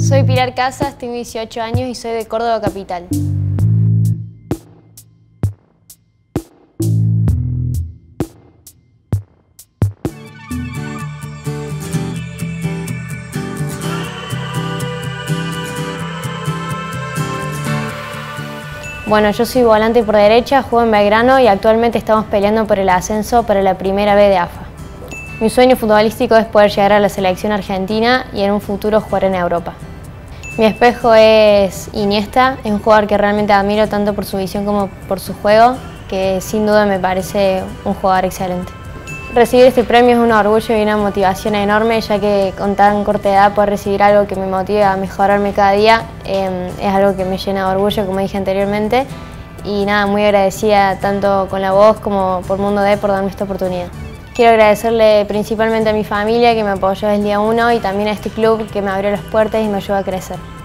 Soy Pilar Casas, tengo 18 años y soy de Córdoba capital. Bueno, yo soy volante por derecha, juego en Belgrano y actualmente estamos peleando por el ascenso para la primera B de AFA. Mi sueño futbolístico es poder llegar a la selección argentina y en un futuro jugar en Europa. Mi espejo es Iniesta, es un jugador que realmente admiro tanto por su visión como por su juego, que sin duda me parece un jugador excelente. Recibir este premio es un orgullo y una motivación enorme, ya que con tan corta edad poder recibir algo que me motive a mejorarme cada día es algo que me llena de orgullo, como dije anteriormente. Y nada, muy agradecida tanto con la voz como por Mundo D por darme esta oportunidad. Quiero agradecerle principalmente a mi familia que me apoyó desde el día 1 y también a este club que me abrió las puertas y me ayudó a crecer.